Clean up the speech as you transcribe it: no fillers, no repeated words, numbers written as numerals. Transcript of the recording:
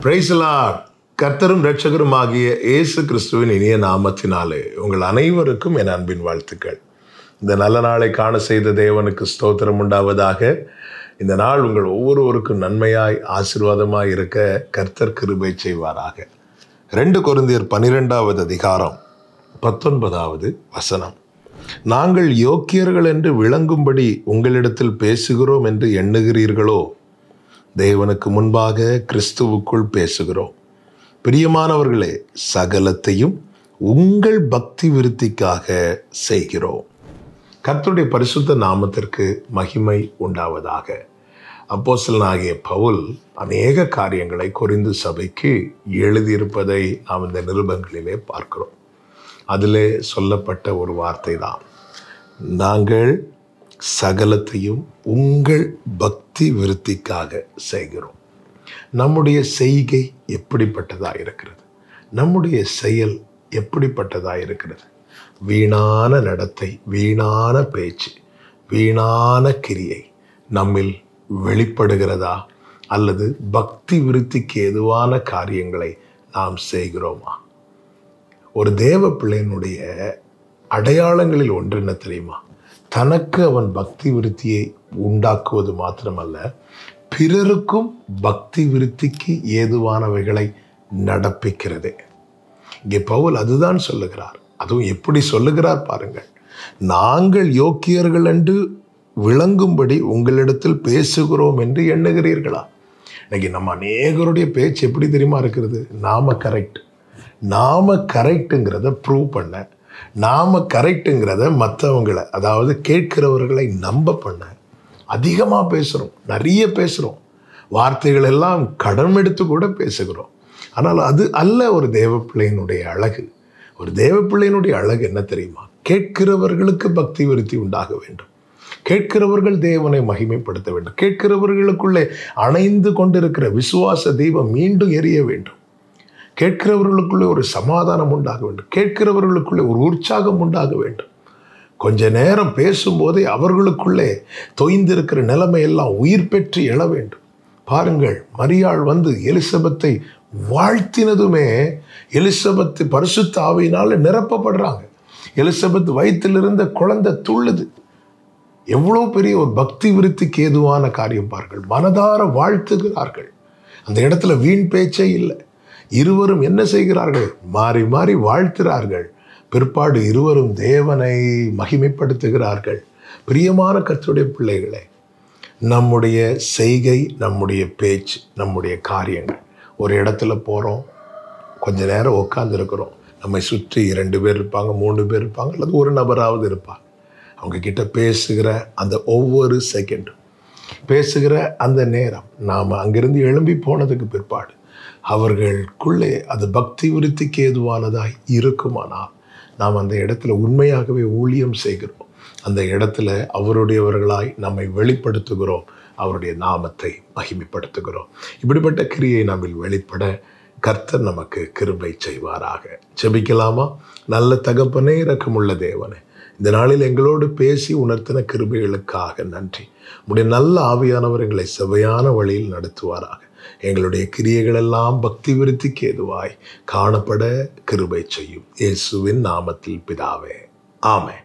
Praise the Lord. கர்த்தரும் இரட்சகரும் ஆகிய இயேசு கிறிஸ்துவின் இனிய நாமத்தினாலே உங்கள் அனைவருக்கும் என் அன்பின் வாழ்த்துக்கள். இந்த நல்ல நாளை காண செய்த தேவனுக்கு ஸ்தோத்திரம் உண்டாவதாக. இந்த நாள் உங்கள் ஒவ்வொருவருக்கும் நன்மையாய் ஆசீர்வாதமாய் இருக்க கர்த்தர் கிருபை செய்வாராக. 2 கொரிந்தியர் 12வது அதிகாரம் 19வது வசனம். நாங்கள் யோக்கியர்கள் என்று விளங்கும்படி உங்களிடத்தில் பேசுகிறோம் என்று எண்ணுகிறீர்களோ? தேவனுக்கு முன்பாக கிறிஸ்துவுக்குள் பேசுகிறோம். பிரியமானவர்களே, சகலத்தையும் உங்கள் பக்தி விருத்திக்காக செய்கிறோம். கர்த்தருடைய பரிசுத்த நாமத்திற்கு மகிமை உண்டாவதாக. அப்போஸ்தலனாகிய பவுல் அநேக காரியங்களை கொரிந்து சபைக்கு எழுதியிருப்பதை நாம் இந்த நிருபங்களிலே பார்க்கிறோம். அதிலே சொல்லப்பட்ட ஒரு வார்த்தை தான், நாங்கள் சகலத்தையும் உங்கள் பக்தி விருத்திக்காக செய்கிறோம். நம்முடைய செய்கை எப்படிப்பட்டதாக இருக்கிறது? நம்முடைய செயல் எப்படிப்பட்டதாக இருக்கிறது? வீணான நடத்தை, வீணான பேச்சு, வீணான கிரியை நம்மில் வெளிப்படுகிறதா? அல்லது பக்தி விருத்திக்கு ஏதுவான காரியங்களை நாம் செய்கிறோமா? ஒரு தேவ பிள்ளையினுடைய அடையாளங்களில் ஒன்று என்ன தெரியுமா? தனக்கு அவன் பக்தி விருத்தியை உண்டாக்குவது மாத்திரமல்ல, பிறருக்கும் பக்தி விருத்திக்கு ஏதுவானவைகளை நடப்பிக்கிறதே. இங்கே பவுல் அதுதான் சொல்லுகிறார். அதுவும் எப்படி சொல்லுகிறார் பாருங்கள். நாங்கள் யோக்கியர்கள் என்று விளங்கும்படி உங்களிடத்தில் பேசுகிறோம் என்று எண்ணுகிறீர்களா? இன்னைக்கு நம்ம அநேகருடைய பேச்சு எப்படி தெரியுமா இருக்கிறது? நாம கரெக்டுங்கிறத ப்ரூவ் பண்ண, நாம கரெக்டுங்கிறத மற்றவங்களை, அதாவது கேட்கிறவர்களை நம்ப பண்ண அதிகமாக பேசுகிறோம், நிறைய பேசுகிறோம். வார்த்தைகள் எல்லாம் கடன் எடுத்து கூட பேசுகிறோம். ஆனால் அது அல்ல ஒரு தேவ பிள்ளையினுடைய அழகு. ஒரு தேவ பிள்ளையினுடைய அழகு என்ன தெரியுமா? கேட்கிறவர்களுக்கு பக்தி விருத்தி உண்டாக வேண்டும். கேட்கிறவர்கள் தேவனை மகிமைப்படுத்த வேண்டும். கேட்கிறவர்களுக்குள்ளே அணைந்து கொண்டிருக்கிற விசுவாச தீபம் மீண்டும் எரிய வேண்டும். கேட்கிறவர்களுக்குள்ளே ஒரு சமாதானம் உண்டாக வேண்டும். கேட்கிறவர்களுக்குள்ளே ஒரு உற்சாகம் உண்டாக வேண்டும். கொஞ்ச நேரம் பேசும்போதே அவர்களுக்குள்ளே தொய்ந்திருக்கிற நிலைமையெல்லாம் உயிர் பெற்று எழ வேண்டும். பாருங்கள், மரியாள் வந்து எலிசபெத்தை வாழ்த்தினதுமே எலிசபெத் பரிசுத்த ஆவியினால நிரப்பப்படுறாங்க. எலிசபெத் வயிற்றில் இருந்த குழந்தை துள்ளுது. எவ்வளோ பெரிய ஒரு பக்தி விருத்திக்கு ஏதுவான காரியம் பாருங்கள். மனதார வாழ்த்துகிறார்கள். அந்த இடத்துல வீண் பேச்சே இல்லை. இருவரும் என்ன செய்கிறார்கள்? மாறி மாறி வாழ்த்துகிறார்கள். பிற்பாடு இருவரும் தேவனை மகிமைப்படுத்துகிறார்கள். பிரியமான கர்த்தருடைய பிள்ளைகளே, நம்முடைய செய்கை, நம்முடைய பேச்சு, நம்முடைய காரியங்கள், ஒரு இடத்துல போகிறோம், கொஞ்ச நேரம் உட்காந்துருக்கிறோம், நம்மை சுற்றி 2 பேர் இருப்பாங்க, 3 பேர் இருப்பாங்க, அல்லது ஒரு நபராவது இருப்பாங்க. அவங்க கிட்ட பேசுகிற அந்த ஒவ்வொரு செகண்டும், பேசுகிற அந்த நேரம், நாம் அங்கிருந்து எழும்பி போனதுக்கு பிற்பாடு அவர்களுக்குள்ளே அது பக்தி விருத்திக்கு ஏதுவானதாய் இருக்குமானால் நாம் அந்த இடத்துல உண்மையாகவே ஊழியம் செய்கிறோம். அந்த இடத்துல அவருடையவர்களாய் நம்மை வெளிப்படுத்துகிறோம். அவருடைய நாமத்தை மகிமைப்படுத்துகிறோம். இப்படிப்பட்ட கிரியை நம்மில் வெளிப்பட கர்த்தர் நமக்கு கிருபை செய்வாராக. ஜெபிக்கலாமா? நல்ல தகப்பனே, இரக்கமுள்ள தேவனே, இந்த நாளில் எங்களோடு பேசி உணர்த்தின கிருபைகளுக்காக நன்றி. உடைய நல்ல ஆவியானவர் எங்களை செவையான வழியில் நடத்துவாராக. எங்களுடைய கிரியைகள் எல்லாம் பக்தி விருத்திக்கு ஏதுவாய் காணப்பட கிருபை செய்யும். இயேசுவின் நாமத்தில் பிதாவே, ஆமென்.